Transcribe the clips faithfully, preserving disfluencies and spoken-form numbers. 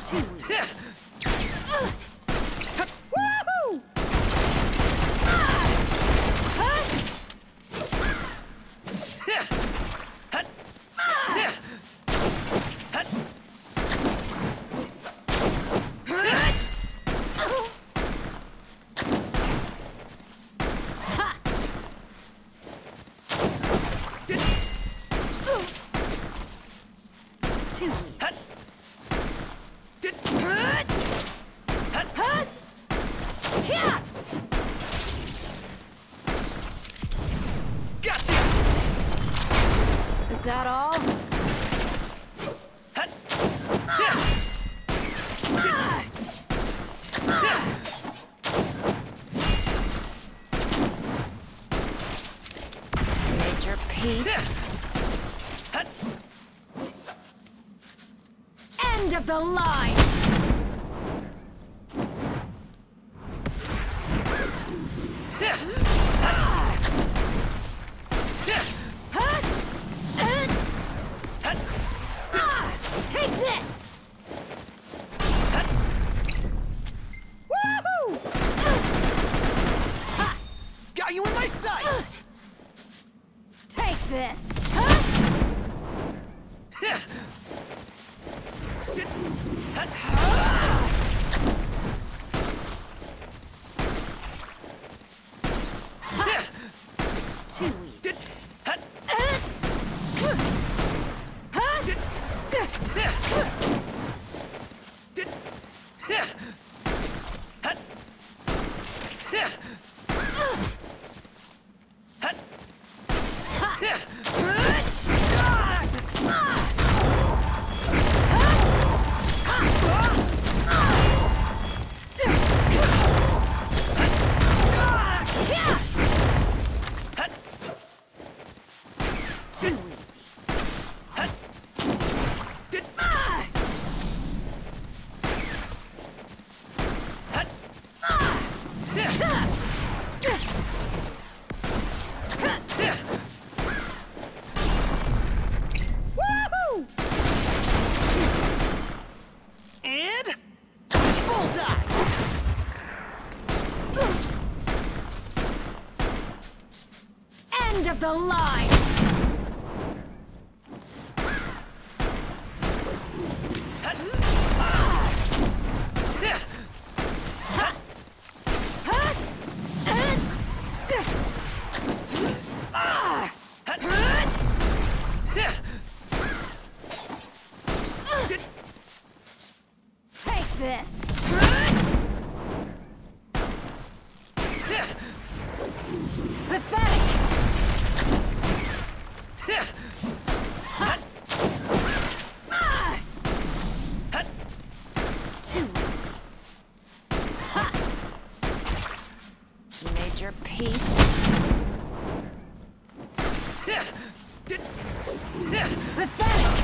Too easy. Woohoo! Too easy. Gotcha! Is that all? Major peace. End of the line! Take this! Woohoo! Got you in my sights! Take this! Too easy. Too easy. Woohoo! And bullseye! End of the line! Take this! Pathetic! Too easy. Major peace. Pathetic!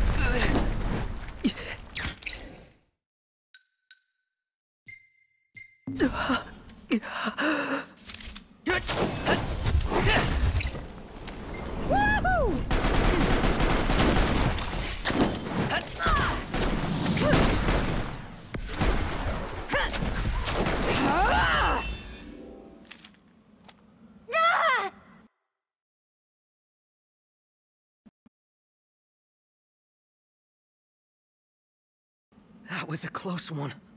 Woohoo! That was a close one.